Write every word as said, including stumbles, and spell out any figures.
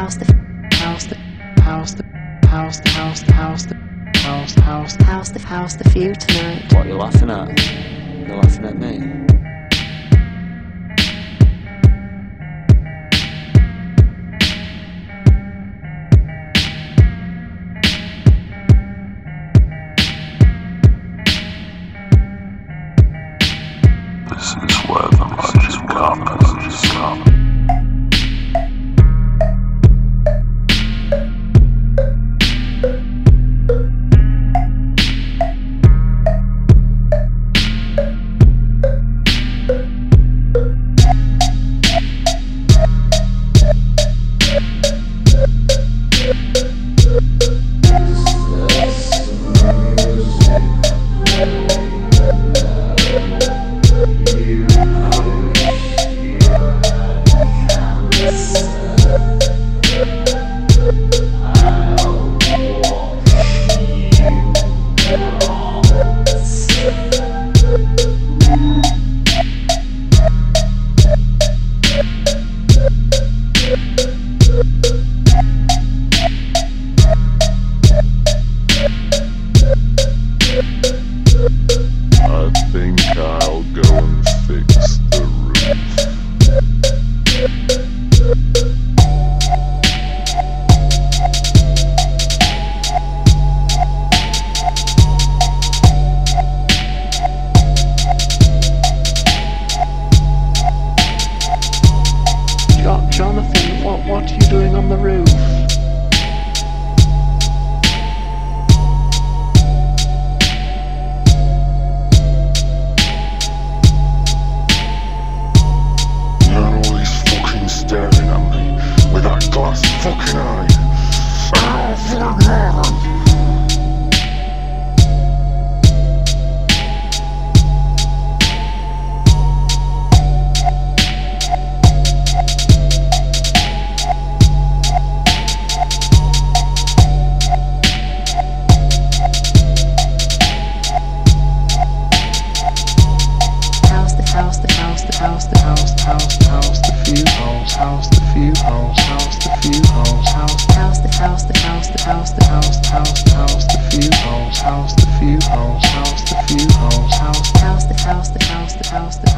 house, the house, the house, the house, the house, the house, the house, house, house, the house, the few tonight. What, you're laughing at? You're laughing at me? This is where the magic happens. I think I'll go and fix the roof. Jo- Jonathan, what, what are you doing on the roof? You're always fucking staring at me with that glass fucking eye. Oh, fuck on. House, the house, the house, the house, the house, the house, the few house, house, the few house, house, the few house, house, house, the house, the house, the house, the house, the house, the house, the few house, house, the few house, house, the few house, house, house, the house, the house, the house, the